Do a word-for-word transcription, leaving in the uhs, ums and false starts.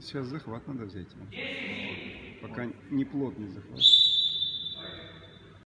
Сейчас захват надо взять. Пока не плотный захват.